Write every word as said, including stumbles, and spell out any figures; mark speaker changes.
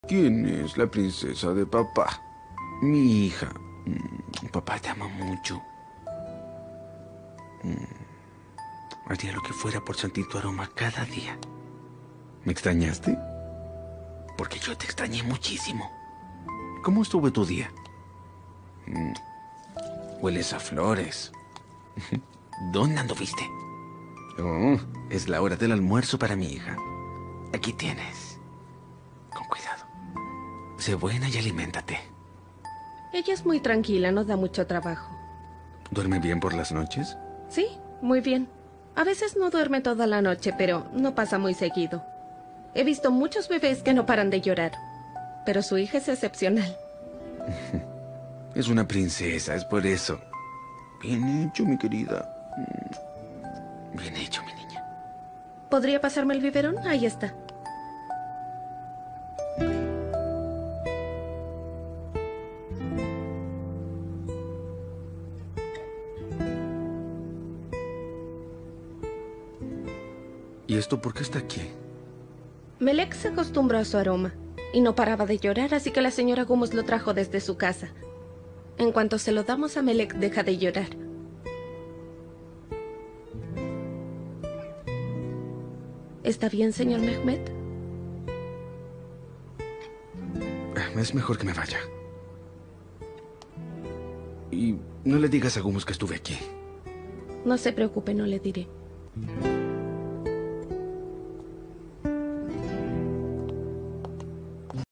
Speaker 1: ¿Quién es la princesa de papá? Mi hija. Mm, papá te ama mucho. Mm, haría lo que fuera por sentir tu aroma cada día. ¿Me extrañaste? Porque yo te extrañé muchísimo. ¿Cómo estuvo tu día? Mm, hueles a flores. ¿Dónde anduviste? Oh, es la hora del almuerzo para mi hija. Aquí tienes. Con cuidado. Sé buena y aliméntate.
Speaker 2: Ella es muy tranquila, no da mucho trabajo.
Speaker 1: ¿Duerme bien por las noches?
Speaker 2: Sí, muy bien. A veces no duerme toda la noche, pero no pasa muy seguido. He visto muchos bebés que no paran de llorar. Pero su hija es excepcional.
Speaker 1: Es una princesa, es por eso. Bien hecho, mi querida. Bien hecho, mi niña.
Speaker 2: ¿Podría pasarme el biberón? Ahí está.
Speaker 1: ¿Y esto por qué está aquí?
Speaker 2: Melek se acostumbró a su aroma y no paraba de llorar, así que la señora Gumus lo trajo desde su casa. En cuanto se lo damos a Melek, deja de llorar. ¿Está bien, señor Mehmet?
Speaker 1: Es mejor que me vaya. Y no le digas a Gumus que estuve aquí.
Speaker 2: No se preocupe, no le diré.